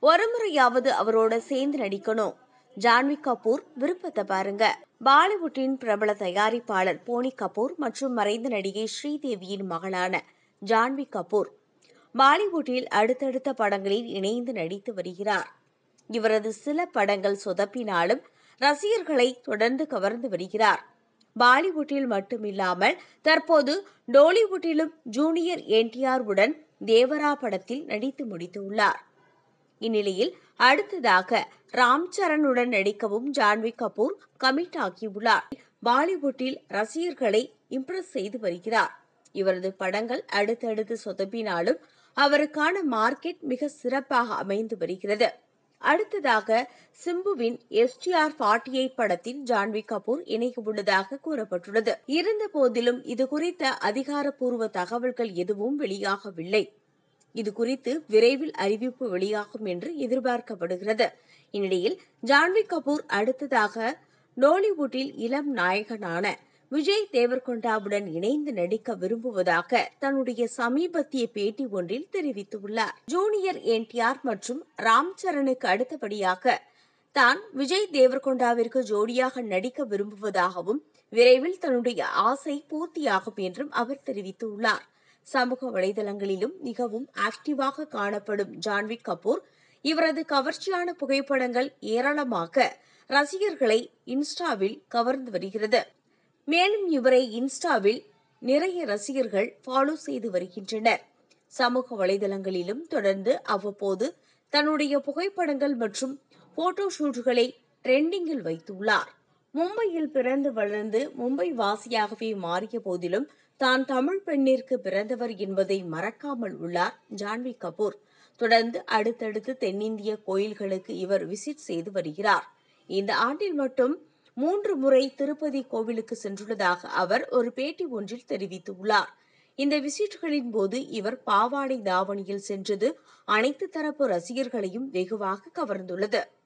ஒருமுறையாவது அவரோட சேர்ந்து நடிக்கணும். ஜான்வி கபூர் விருப்பத்தை பாருங்க. பாலிவுட்டின் பிரபல தயாரிப்பாளர் போனி கபூர் மற்றும் மறைந்த நடிகை ஸ்ரீதேவியின் மகளான ஜான்வி கபூர் பாலிவுட்டில் அடுத்தடுத்த படங்களில் இணைந்து நடித்து வருகிறார். இவரது சில படங்கள் சொதப்பினாலும் ரசிகர்களை தொடர்ந்து கவர்ந்து வருகிறார். பாலிவுட்டில் மட்டுமில்லாமல் தற்போது டோலிவுட்டிலும் ஜூனியர் NTR உடன் தேவரா படத்தில் நடித்து முடித்துள்ளார். இந்நிலையில் அடுத்ததாக ராம் சரணுடன் நடிக்கவும் ஜான்வி கபூர் கமிட் ஆகியுள்ளார். பாலிவுட்டில் ரசிகர்களை இம்ப்ரெஸ் செய்து வருகிறார். இவரது படங்கள் அடுத்தடுத்து சொதப்பினாலும் அவருக்கான மார்க்கெட் மிக சிறப்பாக அமைந்து வருகிறது. அடுத்ததாக சிம்புவின் STR 48 படத்தில் ஜான்வி கபூர் இணைய உள்ளதாக கூறப்பட்டுள்ளது. இருந்த போதிலும் இது குறித்த அதிகாரப்பூர்வ தகவல்கள் எதுவும் வெளியாகவில்லை. இது குறித்து விரைவில் அறிவிப்பு வெளியாகும் என்று எதிர்பார்க்கப்படுகிறது. இந்நிலையில் ஜான்வி கபூர் அடுத்ததாக டோலிவுட்டில் இளம் நாயகனான விஜய் தேவர்கொண்டாவுடன் இணைந்து நடிக்க விரும்புவதாக தன்னுடைய சமீபத்திய பேட்டி ஒன்றில் தெரிவித்துள்ளார். ஜூனியர் NTR மற்றும் ராம் சரணுக்கு அடுத்தபடியாக தான் விஜய் தேவர்கொண்டாவிற்கு ஜோடியாக நடிக்க விரும்புவதாகவும் விரைவில் தன்னுடைய ஆசை பூர்த்தியாகும் என்றும் அவர் தெரிவித்துள்ளார். சமூக வலைதளங்களிலும் மிகவும் ஆக்டிவாக காணப்படும் ஜான்வி கபூர் இவரது கவர்ச்சியான புகைப்படங்கள் ஏராளமாக ரசிகர்களை இன்ஸ்டாவில் கவர்ந்து வருகிறது. மேலும் இவரை இன்ஸ்டாவில் நிறைய ரசிகர்கள் ஃபாலோ செய்து வருகின்றனர். சமூக வலைதளங்களிலும் தொடர்ந்து அவ்வப்போது தன்னுடைய புகைப்படங்கள் மற்றும் போட்டோ ஷூட்களை ட்ரெண்டிங்கில் வைத்துள்ளார். மும்பையில் பிறந்து வளர்ந்து மும்பை வாசியாகவே மாறிய போதிலும் தான் தமிழ் பெண்ணிற்கு பிறந்தவர் என்பதை மறக்காமல் உள்ளார் ஜான்வி கபூர். தொடர்ந்து அடுத்தடுத்து தென்னிந்திய கோயில்களுக்கு இவர் விசிட் செய்து வருகிறார். இந்த ஆண்டில் மட்டும் 3 முறை திருப்பதி கோவிலுக்கு சென்றுள்ளதாக அவர் ஒரு பேட்டி ஒன்றில் தெரிவித்துள்ளார். இந்த விசிட்களின் போது இவர் பாவாடை தாவணியில் சென்றது அனைத்து தரப்பு ரசிகர்களையும் வெகுவாக கவர்ந்துள்ளது.